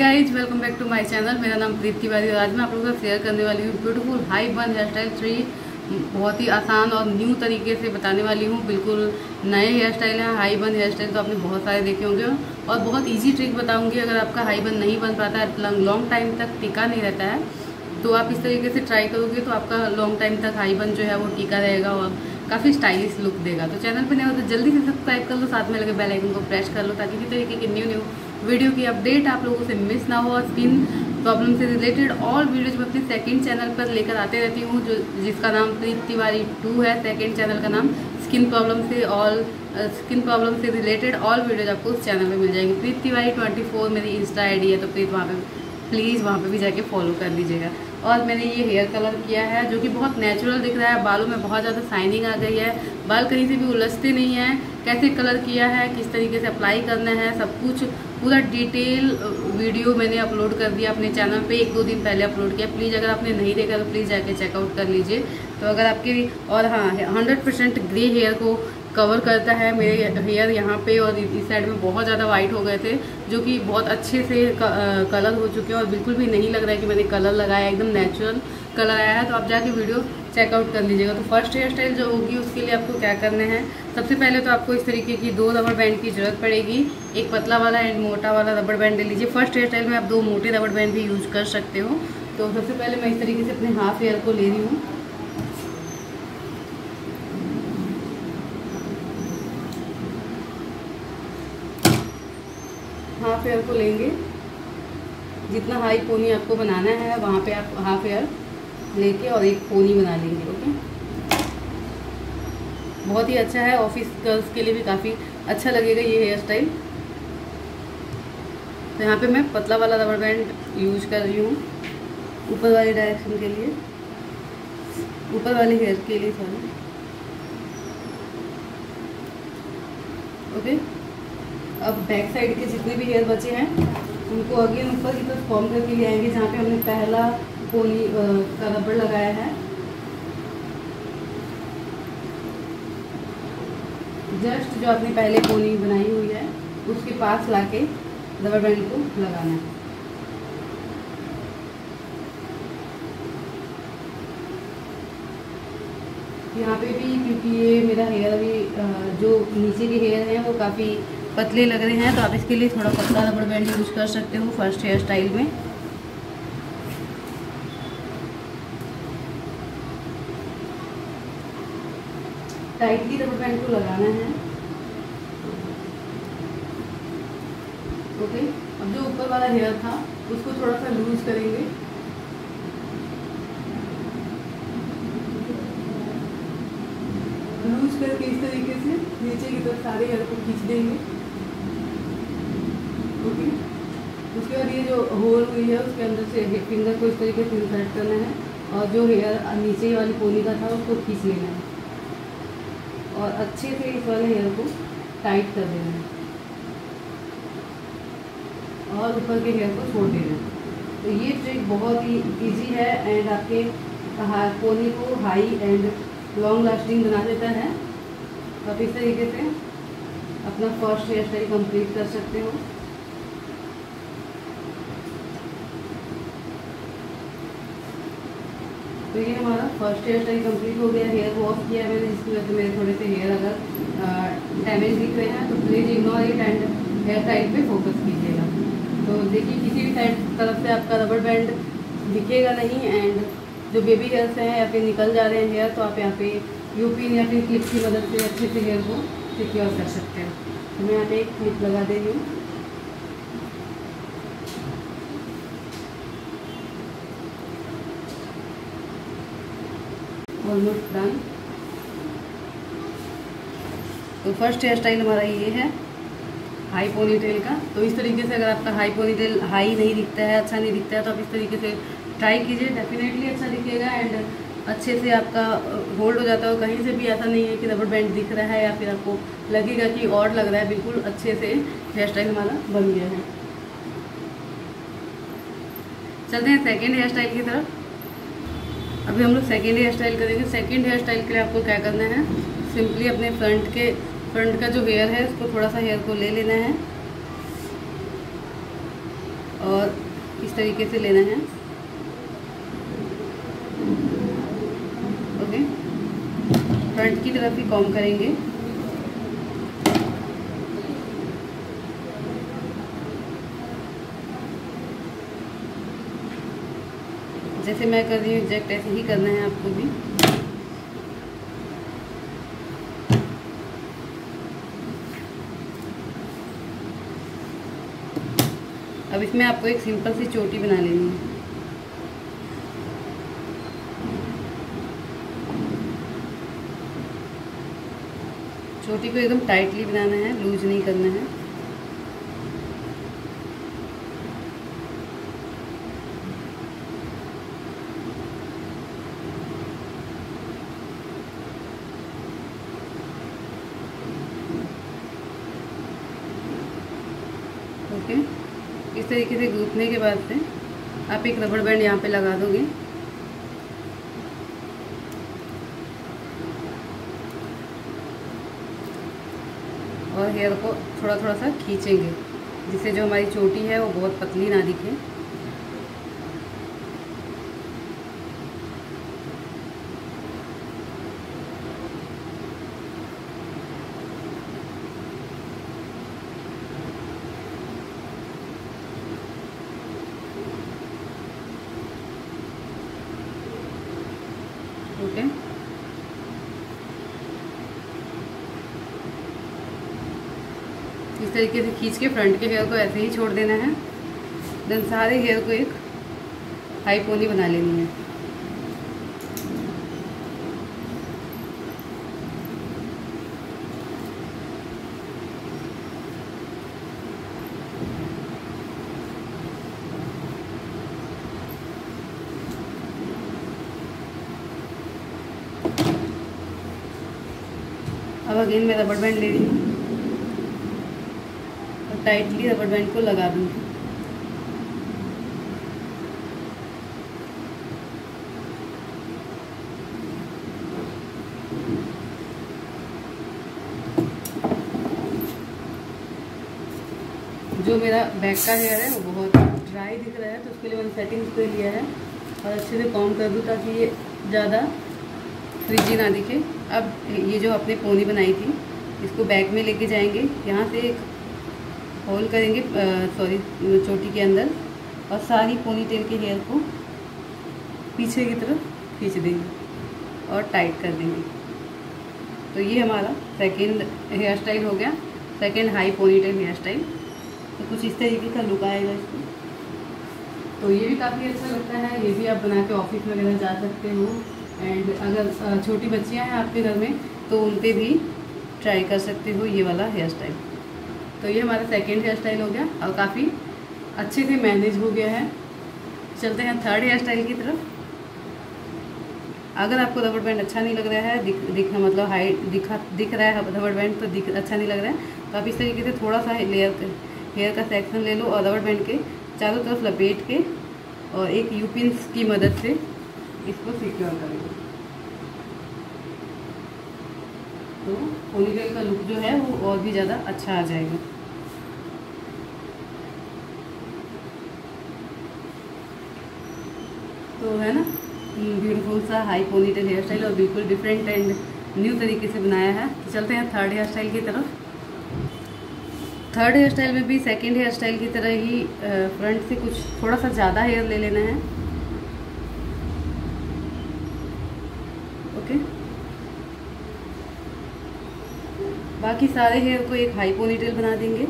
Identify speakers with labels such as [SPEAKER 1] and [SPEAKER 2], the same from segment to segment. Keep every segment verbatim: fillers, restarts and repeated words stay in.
[SPEAKER 1] Guys, welcome back to my channel. मेरा नाम प्रीति तिवारी और आज मैं आप लोगों से शेयर करने वाली हूँ beautiful high bun hair style three. बहुत ही आसान और न्यू तरीके से बताने वाली हूँ। बिल्कुल नए हेयर स्टाइल है। हाई बन हेयर स्टाइल तो आपने बहुत सारे देखे होंगे और बहुत इजी ट्रिक बताऊँगी। अगर आपका हाई बन नहीं बन पाता है, लॉन्ग टाइम तक टिका नहीं रहता है, तो आप इस तरीके से ट्राई करोगे तो आपका लॉन्ग टाइम तक हाई बन जो है वो टिका रहेगा और काफ़ी स्टाइलिश लुक देगा। तो चैनल पर नहीं हो तो जल्दी से सब्सक्राइब कर लो, साथ में लगे बेल आइकन को प्रेस कर लो ताकि इसी तरीके की न्यू न्यू वीडियो की अपडेट आप लोगों से मिस ना हो। और स्किन प्रॉब्लम से रिलेटेड ऑल वीडियोज मैं अपने सेकंड चैनल पर लेकर आते रहती हूँ, जो जिसका नाम प्रीति तिवारी टू है। सेकंड चैनल का नाम स्किन प्रॉब्लम से ऑल स्किन प्रॉब्लम से रिलेटेड ऑल वीडियोज आपको उस चैनल पे मिल जाएंगी। प्रीति तिवारी ट्वेंटी फोर मेरी इंस्टा आई डी है, तो प्लीज़ वहाँ पे प्लीज़ वहाँ पे भी जाके फॉलो कर लीजिएगा। और मैंने ये हेयर कलर किया है जो कि बहुत नेचुरल दिख रहा है। बालों में बहुत ज़्यादा शाइनिंग आ गई है, बाल कहीं से भी उलझते नहीं हैं। कैसे कलर किया है, किस तरीके से अप्लाई करना है, सब कुछ पूरा डिटेल वीडियो मैंने अपलोड कर दिया अपने चैनल पे। एक दो दिन पहले अपलोड किया। प्लीज़ अगर आपने नहीं देखा तो प्लीज़ जाके चेकआउट कर लीजिए। तो अगर आपके और हाँ हंड्रेड परसेंट ग्रे हेयर को कवर करता है। मेरे हेयर यहाँ पे और इस साइड में बहुत ज़्यादा वाइट हो गए थे, जो कि बहुत अच्छे से कलर हो चुके हैं और बिल्कुल भी नहीं लग रहा है कि मैंने कलर लगाया, एकदम नेचुरल कलर आया है। तो आप जाके वीडियो चेकआउट कर लीजिएगा। तो फर्स्ट हेयर स्टाइल जो होगी उसके लिए आपको क्या करना है, सबसे पहले तो आपको इस तरीके की दो रबर बैंड की ज़रूरत पड़ेगी। एक पतला वाला एंड मोटा वाला रबर बैंड ले लीजिए। फर्स्ट हेयर स्टाइल में आप दो मोटे रबर बैंड भी यूज़ कर सकते हो। तो सबसे पहले मैं इस तरीके से अपने हाफ हेयर को ले रही हूँ। हाफ हेयर को लेंगे, जितना हाई पोनी आपको बनाना है वहाँ पे आप हाफ हेयर लेके और एक पोनी बना लेंगे। ओके, बहुत ही अच्छा है, ऑफिस गर्ल्स के लिए भी काफ़ी अच्छा लगेगा ये हेयर स्टाइल। तो यहाँ पे मैं पतला वाला रबर बैंड यूज कर रही हूँ ऊपर वाले डायरेक्शन के लिए, ऊपर वाले हेयर के लिए सॉरी। ओके, अब बैक साइड के जितने भी हेयर बचे हैं उनको अगेन ऊपर की तरफ फॉर्म करके ले आएंगे, जहाँ पे हमने पहला पोनी का रबर लगाया है। जस्ट जो आपने पहले पोनी बनाई हुई है उसके पास लाके रबर बैंड को लगाना है। यहाँ पे भी क्योंकि ये मेरा हेयर भी जो नीचे के हेयर हैं वो काफ़ी पतले लग रहे हैं, तो आप इसके लिए थोड़ा पतला रबर बैंड यूज कर सकते हो फर्स्ट हेयर स्टाइल में। टाइटली रबर बैंड को लगाना है। ओके, अब जो ऊपर वाला हेयर था उसको थोड़ा सा लूज करेंगे। लूज करके इस तरीके से नीचे की तरफ सारे हेयर को खींच देंगे। ओके, उसके बाद ये जो होल हुई है उसके अंदर से फिंगर को इस तरीके से इंसर्ट करना है और जो हेयर नीचे वाली पोनी का था उसको खींच लेना है और अच्छे से इस वाले हेयर को टाइट कर देना है और ऊपर के हेयर को छोड़ देना है। तो ये ट्रिक बहुत ही इजी है एंड आपके पोनी को हाई एंड लॉन्ग लास्टिंग बना देता है। आप इस तरीके से अपना फर्स्ट हेयर स्टाइल कंप्लीट कर सकते हो। तो ये हमारा फर्स्ट हेयर स्टाइल कंप्लीट हो गया। हेयर वॉश किया मैंने, जिसकी वजह से मेरे थोड़े से हेयर अगर डैमेज दिख रहे हैं तो please ignore it and hair style पे फोकस कीजिएगा। तो देखिए किसी भी साइड तरफ से आपका रबर बैंड दिखेगा नहीं एंड जो बेबी हेयर्स हैं या फिर निकल जा रहे हैं हेयर, तो आप यहाँ पे यूपिन या फिर क्लिप की मदद से अच्छे से हेयर को सिक्योर कर सकते हैं। तो मैं यहाँ पे एक क्लिप लगा दे रही हूँ। Almost done. तो फर्स्ट हेयर स्टाइल हमारा ये है हाई पोनी टेल का। तो इस तरीके से अगर आपका हाई पोनी टेल हाई नहीं दिखता है, अच्छा नहीं दिखता है, तो आप इस तरीके से ट्राई कीजिए, डेफिनेटली अच्छा दिखेगा एंड अच्छे से आपका होल्ड हो जाता है। कहीं से भी ऐसा नहीं है कि रबर बैंड दिख रहा है या फिर आपको लगेगा कि और लग रहा है। बिल्कुल अच्छे से हेयर स्टाइल हमारा बन गया है। चलते हैं सेकेंड हेयर स्टाइल की तरफ। अभी हम लोग सेकेंड हेयर स्टाइल करेंगे। सेकेंड हेयर स्टाइल के लिए आपको क्या करना है, सिंपली अपने फ्रंट के फ्रंट का जो हेयर है उसको थोड़ा सा हेयर को ले लेना है और इस तरीके से लेना है। ओके, फ्रंट की तरफ भी कॉम्ब करेंगे। जैसे मैं कर रही हूँ एग्जैक्ट ऐसे ही करना है आपको भी। अब इसमें आपको एक सिंपल सी चोटी बना लेनी है। चोटी को एकदम टाइटली बनाना है, लूज नहीं करना है। ओके, इस तरीके से गूंथने के बाद से आप एक रबड़ बैंड यहाँ पे लगा दोगे। और हेयर को थोड़ा थोड़ा सा खींचेंगे, जिससे जो हमारी चोटी है वो बहुत पतली ना दिखे। ओके, इस तरीके से खींच के फ्रंट के हेयर को ऐसे ही छोड़ देना है। देन सारे हेयर को एक हाई पोनी बना लेनी है। अब अगेन मैं रबड़ बैंड ले रही हूँ और टाइटली रबड़ बैंड को लगा दूँगी। जो मेरा बैक का हेयर है वो बहुत ड्राई दिख रहा है, तो उसके लिए मैंने सेटिंग स्प्रे लिया है और अच्छे से कॉम्ब कर दूँ ताकि ये ज़्यादा फ्रिजी ना दिखे। अब ये जो आपने पोनी बनाई थी इसको बैक में लेके जाएंगे, यहाँ से एक होल करेंगे सॉरी चोटी के अंदर, और सारी पोनी टेल के हेयर को पीछे की तरफ खींच देंगे और टाइट कर देंगे। तो ये हमारा सेकंड हेयर स्टाइल हो गया, second high pony tail hair style. तो कुछ इस तरीके का लुक आएगा इसको। तो ये भी काफ़ी अच्छा लगता है, ये भी आप बना के ऑफिस वगैरह जा सकते हो। एंड अगर छोटी बच्चियां हैं आपके घर में तो उन पे भी ट्राई कर सकते हो ये वाला हेयर स्टाइल। तो ये हमारा सेकंड हेयर स्टाइल हो गया और काफ़ी अच्छे से मैनेज हो गया है। चलते हैं थर्ड हेयर स्टाइल की तरफ। अगर आपको रबड़ बैंड अच्छा नहीं लग रहा है, दिख दिखना मतलब हाइट दिखा दिख रहा है रबड़ बैंड तो दिख अच्छा नहीं लग रहा है, तो आप इस तरीके से थोड़ा सा लेयर हेयर का सेक्शन ले लो और रबड़ बैंड के चारों तरफ लपेट के और एक यू पिन्स की मदद से इसको सिक्योर करेंगे। तो पोनीटेल का लुक जो है वो और भी ज़्यादा अच्छा आ जाएगा। तो है ना ब्यूटीफुल सा हाई पोनीटेल हेयर स्टाइल और बिल्कुल डिफरेंट एंड न्यू तरीके से बनाया है। तो चलते हैं थर्ड हेयर स्टाइल की तरफ। थर्ड हेयर स्टाइल में भी सेकंड हेयर स्टाइल की तरह ही फ्रंट से कुछ थोड़ा सा ज़्यादा हेयर ले लेना है। ओके, बाकी सारे हेयर को एक हाई पोनीटेल बना देंगे।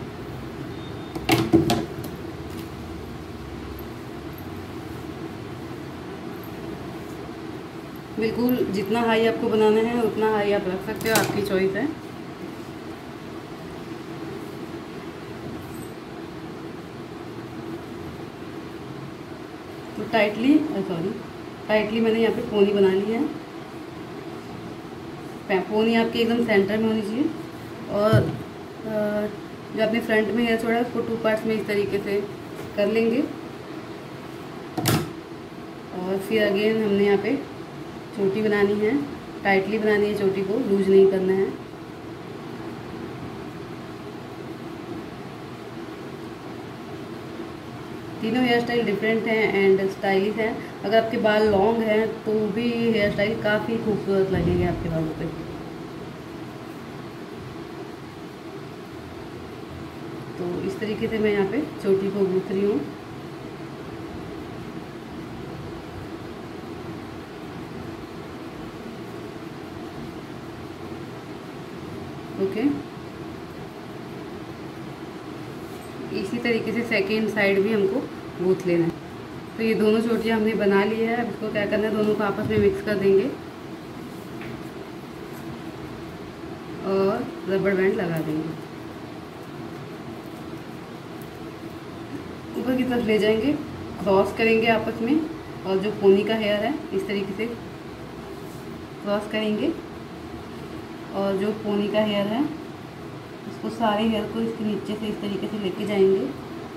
[SPEAKER 1] बिल्कुल जितना हाई आपको बनाना है उतना हाई आप रख सकते हो, आपकी चॉइस है। तो टाइटली सॉरी टाइटली मैंने यहाँ पे पोनी बना ली है। पोनी आपके एकदम सेंटर में होनी चाहिए और जो आपने फ्रंट में हेयर छोड़ा है उसको टू पार्ट्स में इस तरीके से कर लेंगे। और फिर अगेन हमने यहाँ पे चोटी बनानी है, टाइटली बनानी है, चोटी को लूज नहीं करना है। तीनों हेयर स्टाइल डिफरेंट हैं एंड स्टाइलिश हैं। अगर आपके बाल लॉन्ग हैं तो भी हेयर स्टाइल काफ़ी खूबसूरत लगेंगे आपके बालों पे। तो इस तरीके से मैं यहाँ पे चोटी को गूंथ रही हूँ। ओके, इसी तरीके से सेकेंड साइड भी हमको गूंथ लेना है। तो ये दोनों चोटियाँ हमने बना ली है। अब इसको क्या करना है, दोनों को आपस में मिक्स कर देंगे और रबर बैंड लगा देंगे। ऊपर की तरफ ले जाएंगे, क्रॉस करेंगे आपस में, और जो पोनी का हेयर है इस तरीके से क्रॉस करेंगे, और जो पोनी का हेयर है उसको सारे हेयर को इसके नीचे से इस तरीके से लेके जाएंगे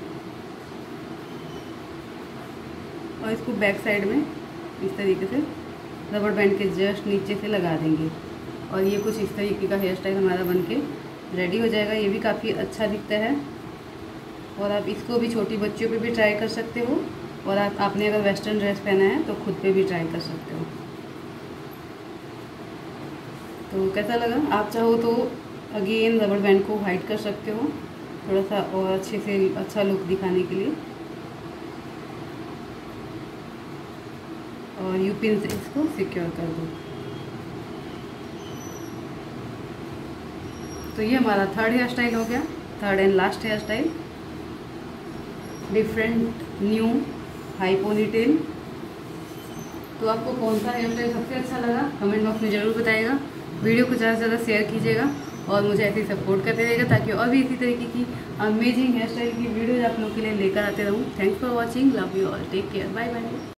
[SPEAKER 1] और इसको बैक साइड में इस तरीके से रबर बैंड के जस्ट नीचे से लगा देंगे। और ये कुछ इस तरीके का हेयर स्टाइल हमारा बनके रेडी हो जाएगा। ये भी काफ़ी अच्छा दिखता है और आप इसको भी छोटी बच्चियों पे भी ट्राई कर सकते हो, और आप आपने अगर वेस्टर्न ड्रेस पहना है तो खुद पे भी ट्राई कर सकते हो। तो कैसा लगा? आप चाहो तो अगेन रबर बैंड को हाइड कर सकते हो थोड़ा सा और अच्छे से अच्छा लुक दिखाने के लिए, और यू पिन से इसको सिक्योर कर दो। तो ये हमारा थर्ड हेयर स्टाइल हो गया, third and last hair style, different new high ponytail. तो आपको कौन सा हेयर स्टाइल सबसे अच्छा लगा कमेंट बॉक्स में ज़रूर बताइएगा। वीडियो को ज़्यादा से ज़्यादा शेयर कीजिएगा और मुझे ऐसे ही सपोर्ट करते रहिएगा ताकि और भी इसी तरीके की अमेजिंग हेयर स्टाइल की वीडियोज आप लोगों के लिए लेकर आते रहूँ। Thanks for watching, love you all, take care, bye bye.